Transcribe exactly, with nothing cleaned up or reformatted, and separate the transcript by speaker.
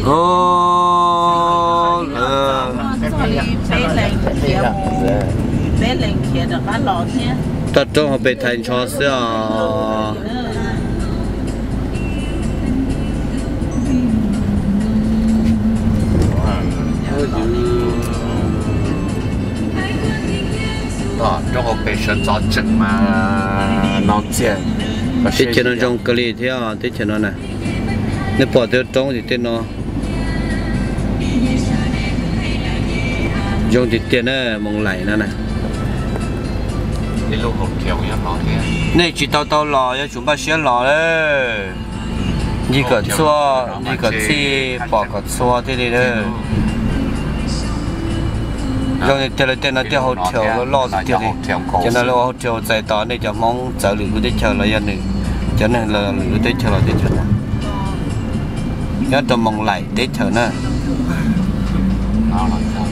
Speaker 1: ô ờ ta trong họ bị thành cho sao
Speaker 2: đó trong họ bị sự giáo trình mà nó tiền
Speaker 1: thế cho nó trong cái gì thế à thế cho nó này nếu bỏ theo trong thì tên nó dùng thì tiền này mong lại nữa này
Speaker 2: đi lúc hộp kéo nhá nó thế
Speaker 1: này chỉ tao tao lò cho chúng ta sẽ lò đấy như cái xua như cái chi bỏ cái xua thế này đấy dùng thì tiền là tiền nó tiền hậu chiều nó lò thì tiền cho nên là hậu chiều giải tỏa này cho mong trợ lực của chờ là yên này cho nên là lực của chờ là để chờ nhớ tao mong lại để chờ nữa
Speaker 2: nó là